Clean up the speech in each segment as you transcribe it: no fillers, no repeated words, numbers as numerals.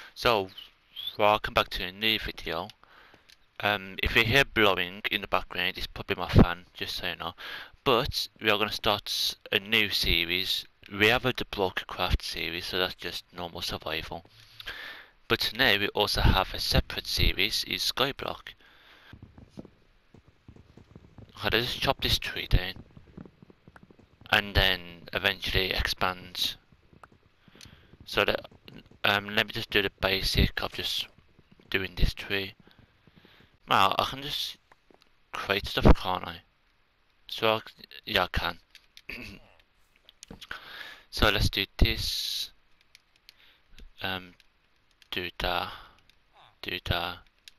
So, welcome back to a new video. If you hear blowing in the background, it's probably my fan, just so you know. But we are going to start a new series. We have the Blockcraft series, so that's just normal survival. But today we also have a separate series, is Skyblock. I'll just chop this tree down, and then eventually expand. So that let me just do the basic of just doing this tree. Well, I can just create stuff, can't I? So yeah, I can. So let's do this. Do that. Do that.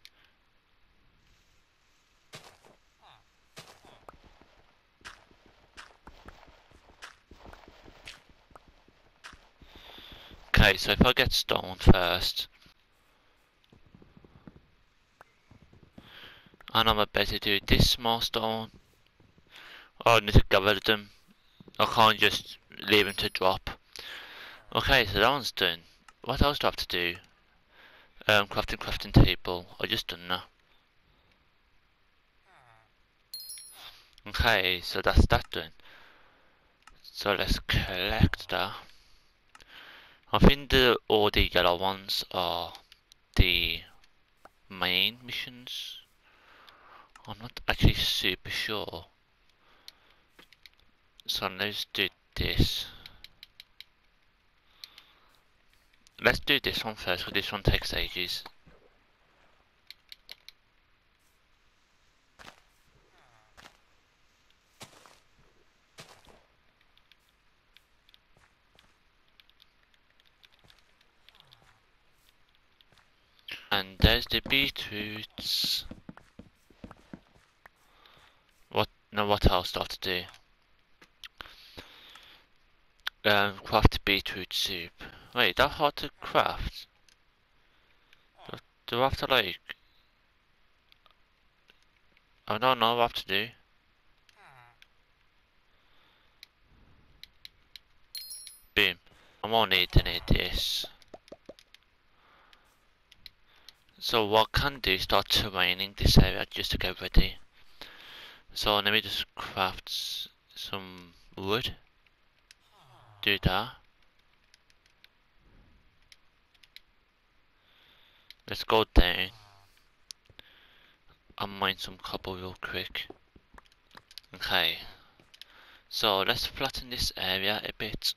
Okay, so if I get stone first, and I'm about to do this small stone. Oh, I need to gather them. I can't just leave them to drop. Okay, so that one's done. What else do I have to do? Crafting table. I just done that. Okay, so that's that done. So let's collect that. I think all the yellow ones are the main missions. I'm not actually super sure. So let's do this. Let's do this one first, because this one takes ages. And there's the beetroots. What else do I have to do? Craft beetroot soup. Wait, that's hard to craft? Do I have to like... I don't know what I have to do. Boom. I won't need any of this. So what I can do is start terraining this area just to get ready. So let me just craft some wood. Do that. Let's go down. I'll mine some cobble real quick. Okay. So let's flatten this area a bit.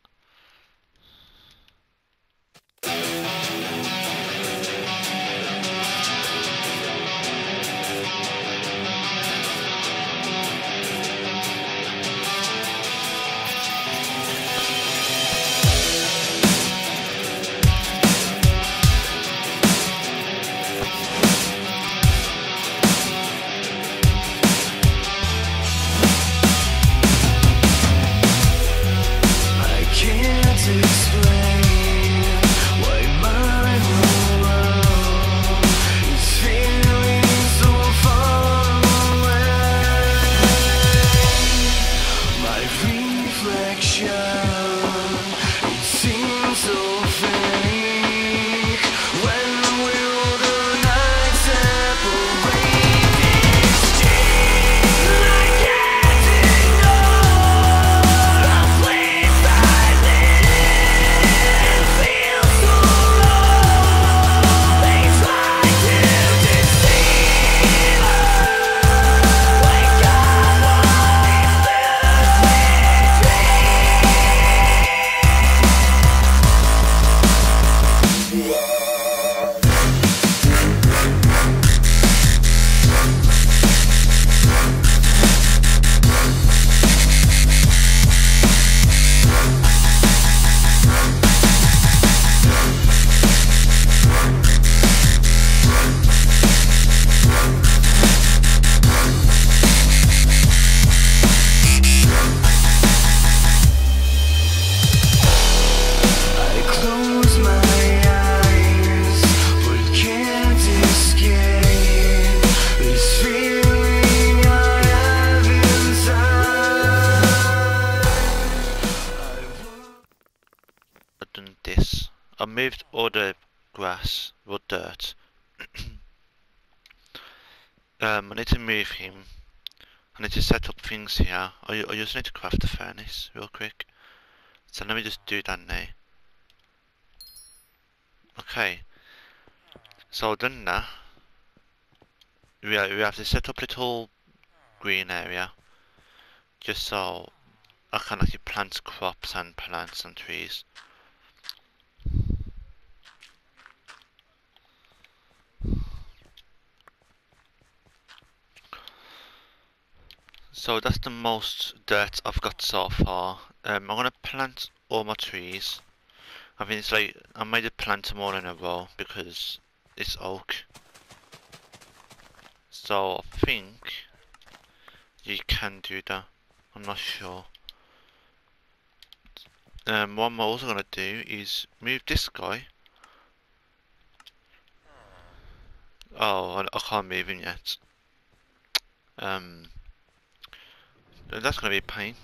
I've done this. I moved all the grass or dirt. I need to move him. I need to set up things here. I just need to craft a furnace real quick. So let me just do that now. Okay. So done that. We have to set up a little green area. Just so I can actually plant crops and plants and trees. So that's the most dirt I've got so far. I'm gonna plant all my trees. I think it's like I made it plant them all in a row because it's oak. So I think you can do that. I'm not sure. What I'm also gonna do is move this guy. Oh, I can't move him yet. That's gonna be a pain.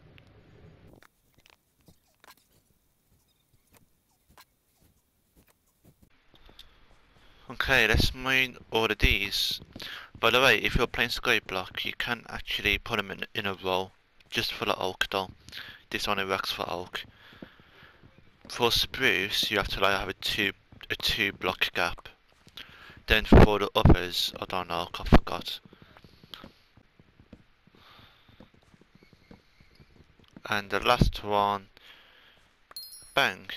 Okay, let's mine all of these. By the way, if you're playing Skyblock, you can actually put them in a row, just for the oak though. This only works for oak. For spruce, you have to like have a two block gap. Then for the others, I don't know, I forgot. And the last one, bang.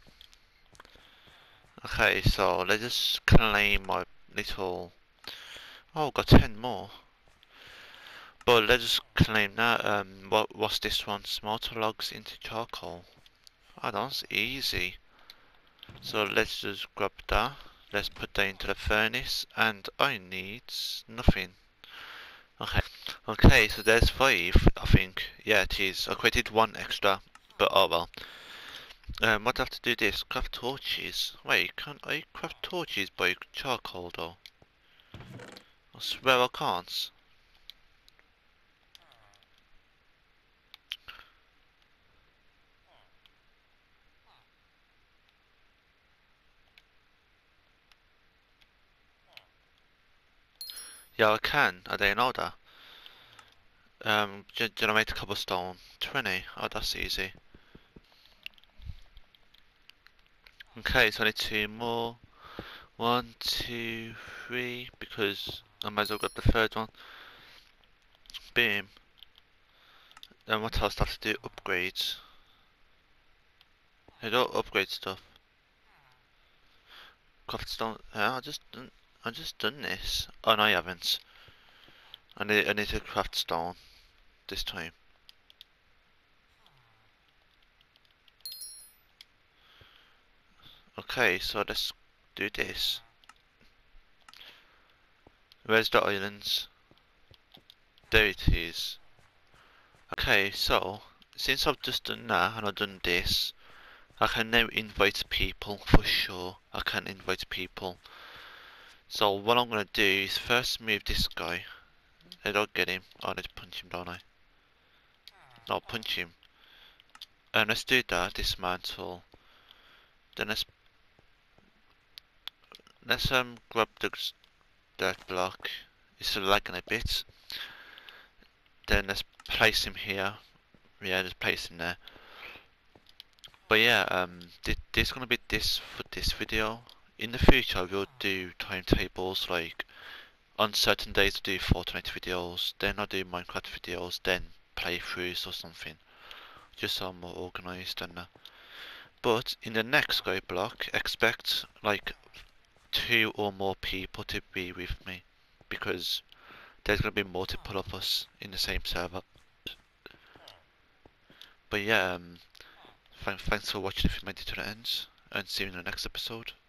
Okay, so let's just claim my little. Oh, got 10 more. But let's just claim that. What's this one? Smelter logs into charcoal. Oh, that's easy. So let's just grab that. Let's put that into the furnace, and I need nothing. Okay. Okay, so there's 5, I think. Yeah, it is. I created 1 extra, but oh well. What do I have to do this? Craft torches. Wait, can't I craft torches by charcoal though? I swear I can't. Yeah, I can. I didn't know that. Generate cobblestone. 20. Oh, that's easy. Okay, so I need 2 more. 1, 2, 3, because I might as well grab the third one. Boom. Then what else do I have to do? Upgrades. I don't upgrade stuff. Craftstone. Yeah, I just done this. Oh no, I haven't. I need to craft stone this time. Okay, so let's do this. Where's the islands? There it is. Okay, so since I've just done that and I've done this, I can now invite people for sure. I can invite people. So what I'm gonna do is first move this guy. I don't get him. Oh, I need to punch him, don't I? No, punch him. And let's do that. Dismantle. Then let's grab the dirt block. It's lagging a bit. Then let's place him here. Yeah, just place him there. But yeah, this gonna be this for this video. In the future, I will do timetables like on certain days I do Fortnite videos, then I do Minecraft videos, then playthroughs or something. Just so I'm more organised and that. But in the next Skyblock, expect like 2 or more people to be with me because there's gonna be multiple of us in the same server. But yeah, thanks for watching if you made it to the end, and see you in the next episode.